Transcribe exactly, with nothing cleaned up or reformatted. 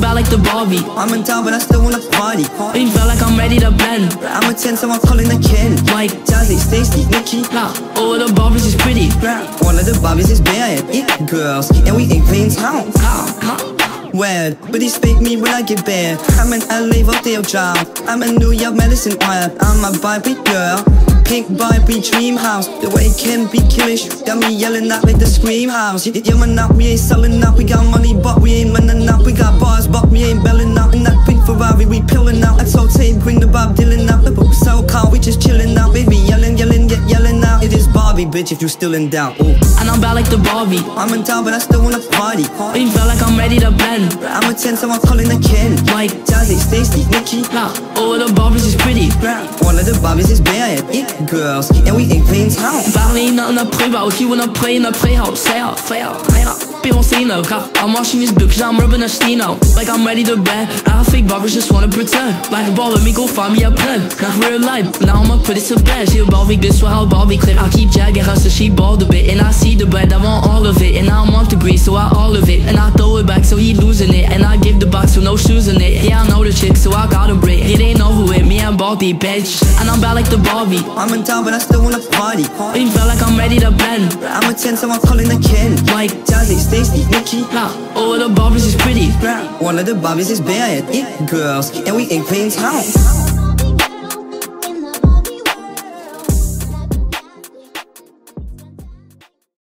bad like the Barbie. I'm in town but I still wanna party. Even feel like I'm ready to blend. I'm a ten so I'm calling a Ken. Mike, Jazzy, Stacy, Nicki. nah, all of the Barbies is pretty. One of the Barbies is bad, it girls, and we ain't playing town. Well, but they fake me when I get bad. I'm an L A Rodeo job. I'm a New York medicine wife. I'm a Barbie girl, pink Barbie dream house. The way it can be killish, got me yelling out like the scream house. Yeah, man, out, we ain't selling out. We got money, but we ain't running out. We got bars, but we ain't belling out. In that pink Ferrari, we peeling out. I told Tate, bring the Bob Dylan out. The book so cold, we just chilling out. Baby, yelling, yelling, get yelling out. It is Barbie, bitch, if you still in doubt. Ooh. And I'm bad like the Barbie. I'm in town, but I still wanna party. Even feel like I'm ready to blend. I'm a ten, so I'm calling a Ken. Mike, Jazzy, Stacy, Nicki. nah, all of the Barbies is pretty. One of the Barbies is bad, it girls, and we ain't playing town. Parler nothing to pray about. You wanna pray in a playhouse. Say out, say out, say out. People say no, I'm watching this book cause I'm rubbing a steno. Like I'm ready to bed. I fake Barbies just wanna pretend. Like a ball, let me go find me a pen. Not real life, now I'ma put it to bed. J'ai le Barbie glisse, soit le Barbie clip. I keep jagging her so she bald a bit. And I see the bread, I want all of it. And I want the grease, so I all of it. And I throw it back so he losing it. And I give the box with no shoes in it. Yeah, I know the chick, so I got a break. He didn't know who it, me and Barbie, bitch. And I'm bad like the Barbie. I'm in town, but I still wanna party. Even feel like I'm ready to blend. I'm a ten, so I'm calling a Ken. Mike, Jazzy, Stacy, Nicki. nah, all of the Barbies is pretty. One of the Barbies is bad, it girls, and we ain't playing town.